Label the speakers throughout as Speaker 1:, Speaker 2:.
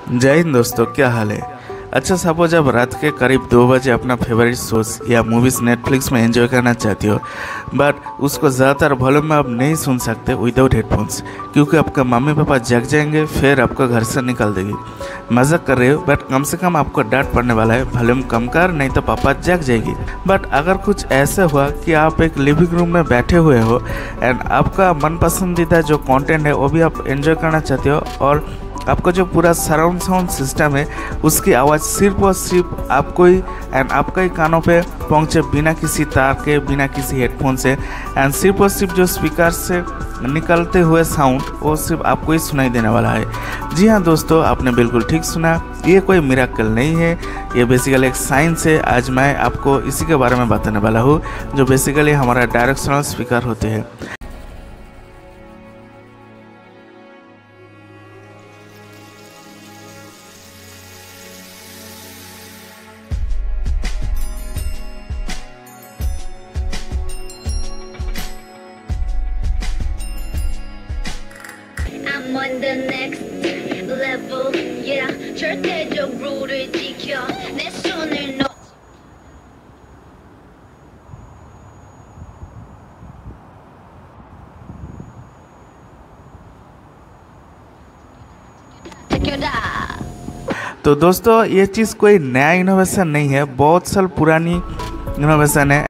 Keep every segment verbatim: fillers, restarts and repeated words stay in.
Speaker 1: जय हिंद दोस्तों, क्या हाल है। अच्छा, सपोज आप रात के करीब दो बजे अपना फेवरेट शोज या मूवीज़ नेटफ्लिक्स में एंजॉय करना चाहते हो, बट उसको ज़्यादातर वॉल्यूम में आप नहीं सुन सकते विदाउट हेडफोन्स, क्योंकि आपका मम्मी पापा जग जाएंगे, फिर आपको घर से निकाल देगी। मजाक कर रहे हो, बट कम से कम आपको डांट पड़ने वाला है, वॉल्यूम कम कर नहीं तो पापा जग जाएगी। बट अगर कुछ ऐसा हुआ कि आप एक लिविंग रूम में बैठे हुए हो एंड आपका मन पसंदीदा जो कंटेंट है वो भी आप एंजॉय करना चाहते हो, और आपका जो पूरा सराउंड साउंड सिस्टम है उसकी आवाज़ सिर्फ और सिर्फ आपको ही एंड आपका ही कानों पे पहुंचे, बिना किसी तार के, बिना किसी हेडफोन से, एंड सिर्फ और सिर्फ जो स्पीकर से निकलते हुए साउंड वो सिर्फ आपको ही सुनाई देने वाला है। जी हाँ दोस्तों, आपने बिल्कुल ठीक सुना, ये कोई मिरेकल नहीं है, ये बेसिकली एक साइंस है। आज मैं आपको इसी के बारे में बताने वाला हूँ, जो बेसिकली हमारा डायरेक्शनल स्पीकर होते हैं।
Speaker 2: I'm on the next level, yeah. 절대적으로 지켜 내 손을 놓.
Speaker 1: तो दोस्तों, ये चीज़ कोई नया इनोवेशन नहीं है, बहुत साल पुरानी इनोवेशन है।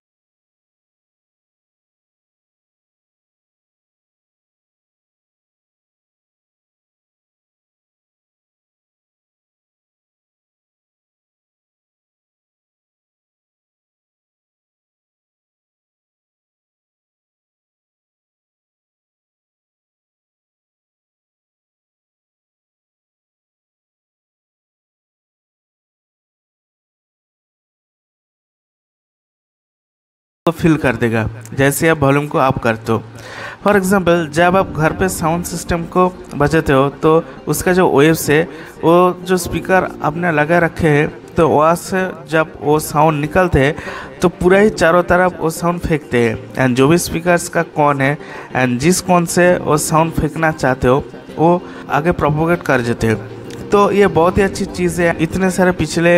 Speaker 1: तो फील कर देगा जैसे आप वॉल्यूम को अप करते हो। फॉर एग्जांपल, जब आप घर पे साउंड सिस्टम को बजाते हो तो उसका जो वेव्स है वो जो स्पीकर आपने लगा रखे हैं, तो वहाँ से जब वो साउंड निकलते हैं तो पूरा ही चारों तरफ वो साउंड फेंकते हैं, एंड जो भी स्पीकर्स का कौन है एंड जिस कौन से वो साउंड फेंकना चाहते हो वो आगे प्रोपोगेट कर देते हैं। तो ये बहुत ही अच्छी चीज़ है। इतने सारे पिछले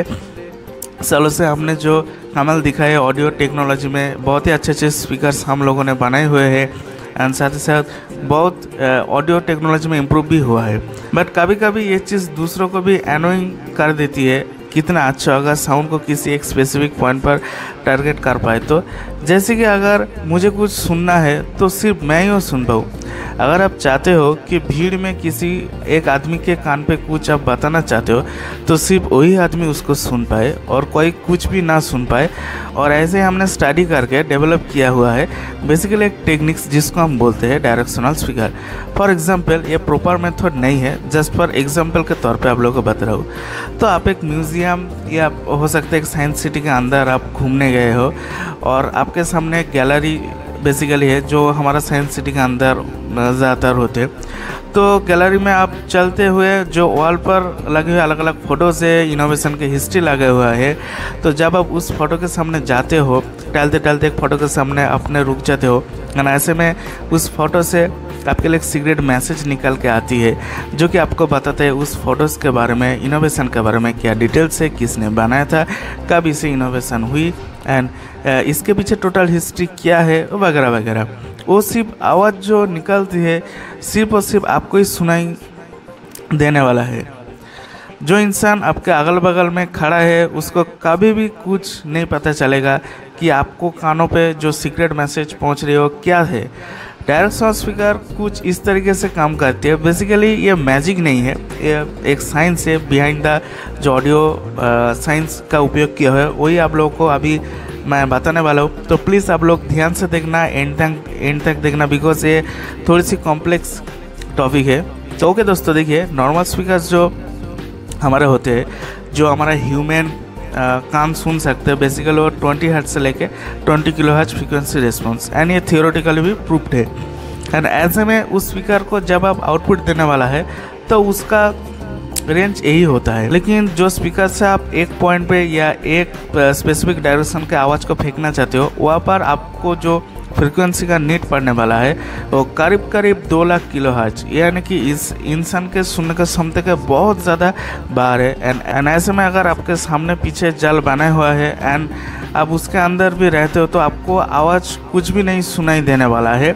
Speaker 1: सालों से हमने जो कमाल दिखाए ऑडियो टेक्नोलॉजी में, बहुत ही अच्छे अच्छे स्पीकर्स हम लोगों ने बनाए हुए हैं, एंड साथ ही साथ बहुत ऑडियो टेक्नोलॉजी में इम्प्रूव भी हुआ है। बट कभी कभी ये चीज़ दूसरों को भी एनोइंग कर देती है। कितना अच्छा होगा साउंड को किसी एक स्पेसिफिक पॉइंट पर टारगेट कर पाए। तो जैसे कि अगर मुझे कुछ सुनना है तो सिर्फ मैं ही सुन पाऊँ। अगर आप चाहते हो कि भीड़ में किसी एक आदमी के कान पे कुछ आप बताना चाहते हो तो सिर्फ वही आदमी उसको सुन पाए और कोई कुछ भी ना सुन पाए। और ऐसे हमने स्टडी करके डेवलप किया हुआ है बेसिकली एक टेक्निक्स जिसको हम बोलते हैं डायरेक्शनल स्पीकर। फॉर एग्जांपल, ये प्रॉपर मेथड नहीं है, जस्ट फॉर एग्जांपल के तौर पे आप लोगों को बता रहा हूँ। तो आप एक म्यूज़ियम या हो सकता है एक साइंस सिटी के अंदर आप घूमने गए हो और आपके सामने एक गैलरी बेसिकली है जो हमारा साइंस सिटी के अंदर ज़्यादातर होते। तो गैलरी में आप चलते हुए जो वॉल पर लगे हुए अलग अलग फ़ोटो से इनोवेशन की हिस्ट्री लगा हुआ है, तो जब आप उस फोटो के सामने जाते हो, टहलते टहलते एक फ़ोटो के सामने अपने रुक जाते हो, और ऐसे में उस फोटो से आपके लिए एक सीक्रेट मैसेज निकल के आती है जो कि आपको बताते हैं उस फोटोज़ के बारे में, इनोवेशन के बारे में, क्या डिटेल्स है, किसने बनाया था, कब इसे इनोवेशन हुई, एंड इसके पीछे टोटल हिस्ट्री क्या है, वगैरह वगैरह। वो सिर्फ आवाज़ जो निकलती है सिर्फ और सिर्फ आपको ही सुनाई देने वाला है। जो इंसान आपके अगल बगल में खड़ा है उसको कभी भी कुछ नहीं पता चलेगा कि आपको कानों पे जो सीक्रेट मैसेज पहुंच रही हो क्या है। डायरेक्शनल स्पीकर कुछ इस तरीके से काम करती है। बेसिकली ये मैजिक नहीं है, ये एक साइंस है बिहाइंड द जो ऑडियो साइंस का उपयोग किया है, वही आप लोगों को अभी मैं बताने वाला हूँ। तो प्लीज़ आप लोग ध्यान से देखना, एंड तक एंड तक देखना, बिकॉज ये थोड़ी सी कॉम्प्लेक्स टॉपिक है। तो ओके दोस्तों, देखिए नॉर्मल स्पीकर्स जो हमारे होते हैं, जो हमारा ह्यूमन कान सुन सकते हैं, बेसिकली वो ट्वेंटी हर्ट्ज से लेके twenty kilo hertz frequency response, and ये थियोरेटिकली भी प्रूफ्ड है। एंड ऐसे में उस स्पीकर को जब आप आउटपुट देने वाला है तो उसका रेंज यही होता है। लेकिन जो स्पीकर से आप एक पॉइंट पे या एक स्पेसिफिक डायरेक्शन के आवाज़ को फेंकना चाहते हो, वहाँ पर आपको जो फ्रीक्वेंसी का नीड पड़ने वाला है वो करीब करीब दो लाख किलो हर्ट्ज, यानी कि इस इंसान के सुनने का क्षमता के बहुत ज़्यादा बाहर है। एंड एंड ऐसे में अगर आपके सामने पीछे जल बना हुआ है एंड आप उसके अंदर भी रहते हो तो आपको आवाज़ कुछ भी नहीं सुनाई देने वाला है।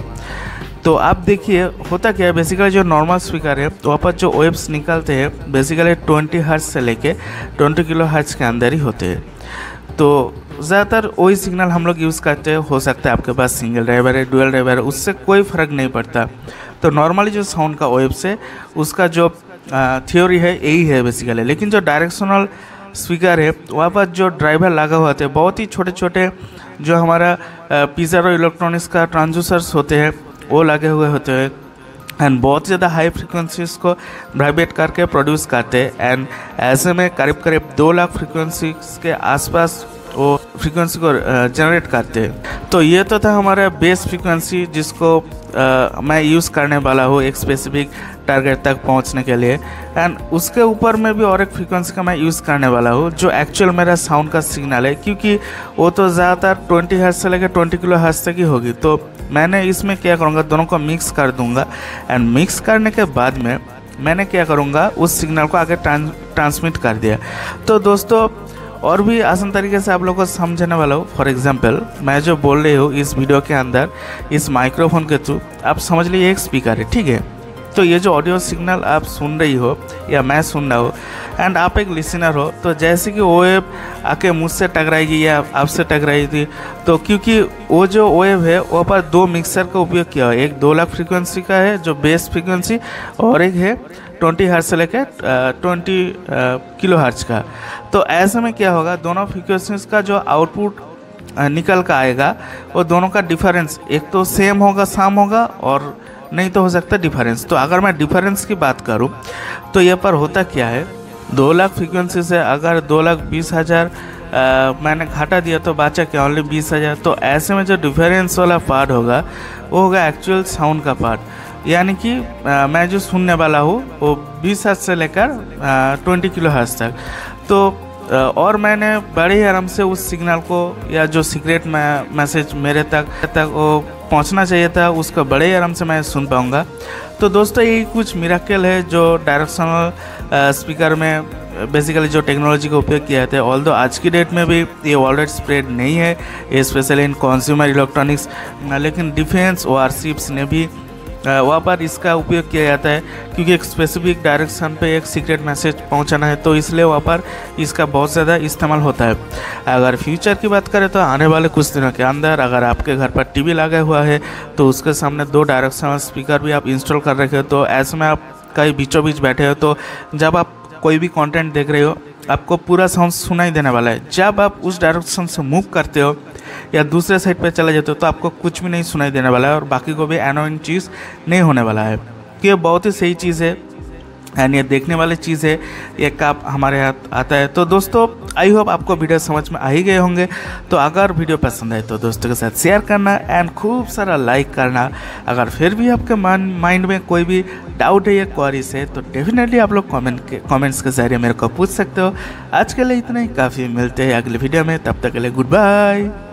Speaker 1: तो आप देखिए होता क्या है, बेसिकली जो नॉर्मल स्पीकर है वहाँ पर जो वेव्स निकलते हैं बेसिकली ट्वेंटी हर्ट्ज से लेके ट्वेंटी किलो हर्ट्ज के अंदर ही होते हैं। तो ज़्यादातर वही सिग्नल हम लोग यूज़ करते हैं। हो सकता है आपके पास सिंगल ड्राइवर है, डुअल ड्राइवर है, उससे कोई फ़र्क नहीं पड़ता। तो नॉर्मली जो साउंड का वेव्स है उसका जो थ्योरी है यही है बेसिकली। लेकिन जो डायरेक्शनल स्पीकर है वहाँ पर जो ड्राइवर लगा हुआ होते हैं, बहुत ही छोटे छोटे जो हमारा पीजो इलेक्ट्रॉनिक्स का ट्रांसड्यूसर्स होते हैं वो लगे हुए होते हैं एंड बहुत ज़्यादा हाई फ्रीक्वेंसीज को वाइब्रेट करके प्रोड्यूस करते हैं। एंड ऐसे में करीब करीब दो लाख फ्रीक्वेंसीज के आसपास वो फ्रीक्वेंसी को जनरेट करते हैं। तो ये तो था हमारा बेस फ्रीक्वेंसी जिसको आ, मैं यूज़ करने वाला हूँ एक स्पेसिफिक टारगेट तक पहुँचने के लिए। एंड उसके ऊपर में भी और एक फ्रीक्वेंसी का मैं यूज़ करने वाला हूँ जो एक्चुअल मेरा साउंड का सिग्नल है, क्योंकि वो तो ज़्यादातर ट्वेंटी हर्ट्ज से लेकर ट्वेंटी किलो हर्ट्ज तक ही होगी। तो मैंने इसमें क्या करूँगा, दोनों को मिक्स कर दूँगा एंड मिक्स करने के बाद में मैंने क्या करूँगा उस सिग्नल को आगे ट्रांसमिट कर दिया। तो दोस्तों और भी आसान तरीके से आप लोगों को समझाने वाला हूँ। फॉर एग्जांपल मैं जो बोल रही हूँ इस वीडियो के अंदर इस माइक्रोफोन के थ्रू आप समझ लीजिए एक स्पीकर है, ठीक है। तो ये जो ऑडियो सिग्नल आप सुन रही हो या मैं सुन रहा हूँ एंड आप एक लिसनर हो, तो जैसे कि वो वेव आके मुझसे टकराएगी या आपसे टकराएगी, तो क्योंकि वो जो वेव है वो पर दो मिक्सर का उपयोग किया है। एक दो लाख फ्रीक्वेंसी का है जो बेस फ्रीक्वेंसी और एक है ट्वेंटी हर्ट्ज से लेकर ट्वेंटी किलो हर्ट्ज का। तो ऐसे में क्या होगा, दोनों फ्रीक्वेंसीज का जो आउटपुट निकल कर आएगा वो दोनों का डिफरेंस एक तो सेम होगा, साम होगा, और नहीं तो हो सकता डिफरेंस। तो अगर मैं डिफरेंस की बात करूं तो ये पर होता क्या है, दो लाख फ्रीक्वेंसी से अगर दो लाख बीस हज़ार मैंने घटा दिया तो बचा क्या, ओनली बीस हज़ार। तो ऐसे में जो डिफरेंस वाला पार्ट होगा वो होगा एक्चुअल साउंड का पार्ट, यानी कि आ, मैं जो सुनने वाला हूँ वो बीस हर्ट्ज से लेकर ट्वेंटी किलो हर्ट्ज तक। तो आ, और मैंने बड़े ही आराम से उस सिग्नल को या जो सीक्रेट मैसेज मेरे तक तक वो पहुंचना चाहिए था उसको बड़े ही आराम से मैं सुन पाऊंगा। तो दोस्तों यही कुछ मिराकल है जो डायरेक्शनल स्पीकर में बेसिकली जो टेक्नोलॉजी का उपयोग किया जाता है। ऑल्दो आज की डेट में भी ये वर्ल्ड स्प्रेड नहीं है, स्पेशली इन कंज्यूमर इलेक्ट्रॉनिक्स, लेकिन डिफेंस वारशिप्स ने भी वहाँ पर इसका उपयोग किया जाता है, क्योंकि एक स्पेसिफिक डायरेक्शन पे एक सीक्रेट मैसेज पहुँचाना है, तो इसलिए वहाँ पर इसका बहुत ज़्यादा इस्तेमाल होता है। अगर फ्यूचर की बात करें तो आने वाले कुछ दिनों के अंदर अगर आपके घर पर टीवी लगा हुआ है तो उसके सामने दो डायरेक्शनल स्पीकर भी आप इंस्टॉल कर रखे हो, तो ऐसे में आप कहीं बीचों बीच बैठे हो तो जब आप कोई भी कंटेंट देख रहे हो आपको पूरा साउंड सुनाई देने वाला है। जब आप उस डायरेक्शन से मूव करते हो या दूसरे साइड पे चले जाते हो तो आपको कुछ भी नहीं सुनाई देने वाला है और बाकी को भी एनोइंग चीज़ नहीं होने वाला है। कि ये बहुत ही सही चीज़ है एंड ये देखने वाली चीज़ है, ये काम हमारे हाथ आता है। तो दोस्तों आई होप आपको वीडियो समझ में आ ही गए होंगे। तो अगर वीडियो पसंद आए तो दोस्तों के साथ शेयर करना एंड खूब सारा लाइक करना। अगर फिर भी आपके माइंड में कोई भी डाउट है या क्वेरीज है तो डेफिनेटली आप लोग कमेंट के कमेंट्स के जरिए मेरे को पूछ सकते हो। आज के लिए इतना ही काफ़ी, मिलते हैं अगले वीडियो में, तब तक के लिए गुड बाय।